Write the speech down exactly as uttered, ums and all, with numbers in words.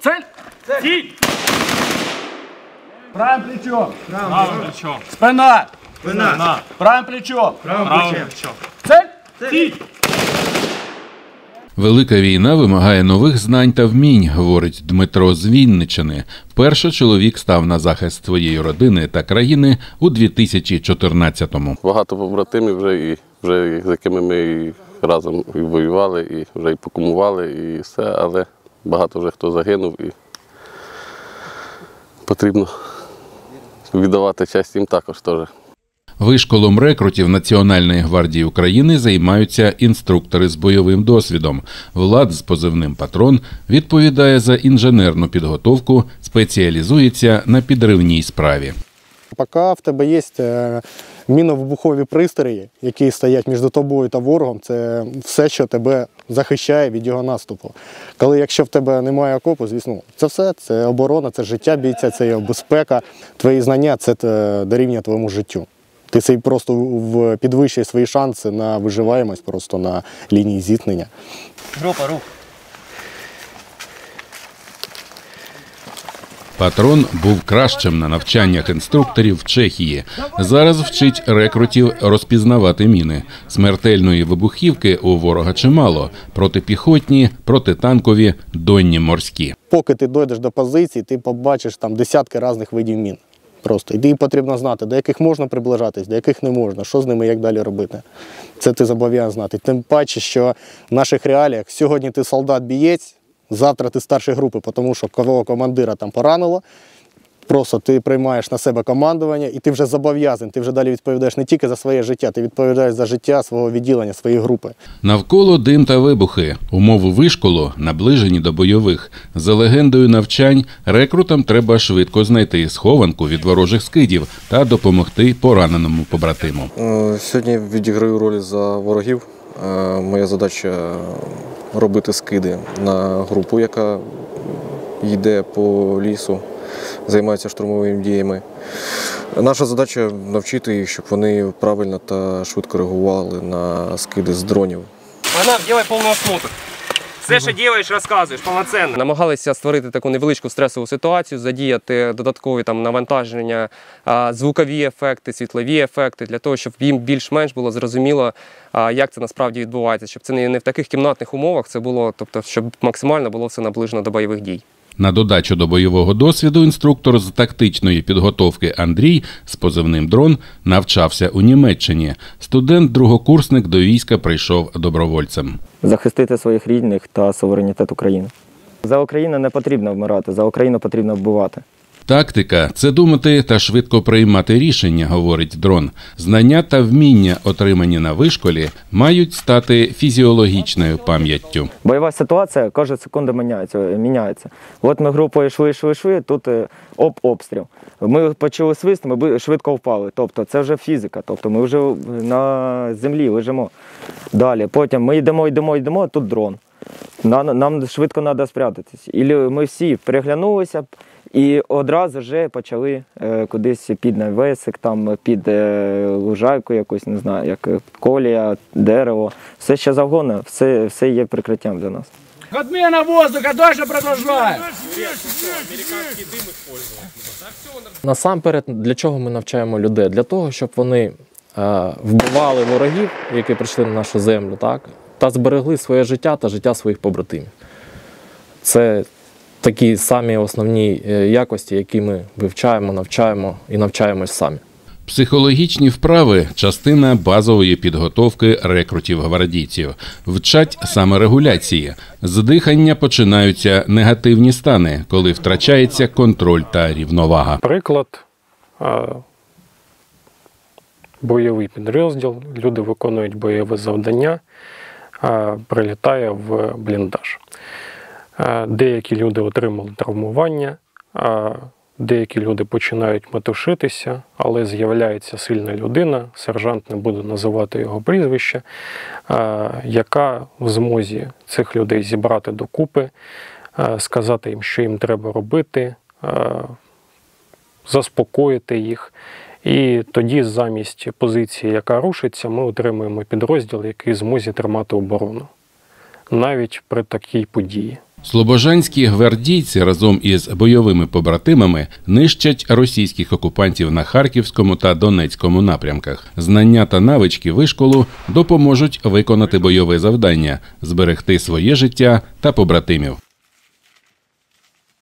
Цель! Цель! Сій! Правим плечом! Правим плечом! Спина! Спина! Правим плечом! Правим плечом! Цель! Сій! Велика війна вимагає нових знань та вмінь, говорить Дмитро з Вінниччини. Вперше чоловік став на захист своєї родини та країни у дві тисячі чотирнадцятому. Багато побратимів вже, і, вже з якими ми і разом і воювали, і вже і покумували, і все, але багато вже хто загинув, і потрібно віддавати честь їм також теж. Вишколом рекрутів Національної гвардії України займаються інструктори з бойовим досвідом. Влад з позивним «Патрон» відповідає за інженерну підготовку, спеціалізується на підривній справі. Поки в тебе є мінно-вибухові пристрої, які стоять між тобою та ворогом, це все, що тебе захищає від його наступу. Коли, якщо в тебе немає окопу, звісно, це все, це оборона, це життя бійця, це його безпека, твої знання – це дорівнює твоєму життю. Ти цей просто підвищує свої шанси на виживаємость просто на лінії зіткнення. Група, рух. «Патрон» був кращим на навчаннях інструкторів в Чехії. Зараз вчить рекрутів розпізнавати міни. Смертельної вибухівки у ворога чимало – протипіхотні, протитанкові, донні морські. Поки ти дійдеш до позиції, ти побачиш там десятки різних видів мін. Просто. І тобі потрібно знати, до яких можна приближатись, до яких не можна, що з ними, як далі робити. Це ти зобов'язаний знати. Тим паче, що в наших реаліях сьогодні ти солдат-бієць, завтра ти старший групи, тому що кого командира там поранило, просто ти приймаєш на себе командування і ти вже зобов'язаний, ти вже далі відповідаєш не тільки за своє життя, ти відповідаєш за життя свого відділення, своєї групи. Навколо дим та вибухи. Умови вишколу наближені до бойових. За легендою навчань, рекрутам треба швидко знайти схованку від ворожих скидів та допомогти пораненому побратиму. Сьогодні відіграю роль за ворогів. Моя задача – робити скиди на групу, яка йде по лісу, займається штурмовими діями. Наша задача – навчити їх, щоб вони правильно та швидко реагували на скиди з дронів. Погнав, роби повний осмотр. Все, що робиш, розказуєш повноцінно. Намагалися створити таку невеличку стресову ситуацію, задіяти додаткові там навантаження, звукові ефекти, світлові ефекти, для того, щоб їм більш-менш було зрозуміло, як це насправді відбувається. Щоб це не в таких кімнатних умовах, це було, тобто, щоб максимально було все наближено до бойових дій. На додачу до бойового досвіду інструктор з тактичної підготовки Андрій з позивним «Дрон» навчався у Німеччині. Студент-другокурсник до війська прийшов добровольцем. Захистити своїх рідних та суверенітет України. За Україну не потрібно вмирати, за Україну потрібно вбивати. Тактика – це думати та швидко приймати рішення, говорить «Дрон». Знання та вміння, отримані на вишколі, мають стати фізіологічною пам'яттю. Бойова ситуація кожна секунда міняється. міняється. От ми групою йшли, йшли, йшли, тут оп, обстріл. Ми почули свист, ми швидко впали. Тобто це вже фізика, тобто ми вже на землі лежимо. Далі, потім ми йдемо, йдемо, йдемо, тут дрон. Нам, нам швидко треба спрятатись. І ми всі переглянулися, і одразу вже почали е, кудись під навесик, там, під е, лужайку якусь, не знаю, як колія, дерево. Все що завгодно, все, все є прикриттям для нас. Отмена воздуха, дальше продовжуємо! Насамперед, для чого ми навчаємо людей? Для того, щоб вони е, вбивали ворогів, які прийшли на нашу землю, так? Та зберегли своє життя та життя своїх побратимів. Це такі самі основні якості, які ми вивчаємо, навчаємо і навчаємось самі. Психологічні вправи – частина базової підготовки рекрутів-гвардійців. Вчать саморегуляції. З дихання починаються негативні стани, коли втрачається контроль та рівновага. Приклад – бойовий підрозділ, люди виконують бойове завдання, прилітає в бліндаж. Деякі люди отримали травмування, деякі люди починають метушитися, але з'являється сильна людина, сержант, не буду називати його прізвище, яка в змозі цих людей зібрати докупи, сказати їм, що їм треба робити, заспокоїти їх. І тоді замість позиції, яка рушиться, ми отримуємо підрозділ, який в змозі тримати оборону. Навіть при такій події. Слобожанські гвардійці разом із бойовими побратимами нищать російських окупантів на Харківському та Донецькому напрямках. Знання та навички вишколу допоможуть виконати бойове завдання – зберегти своє життя та побратимів.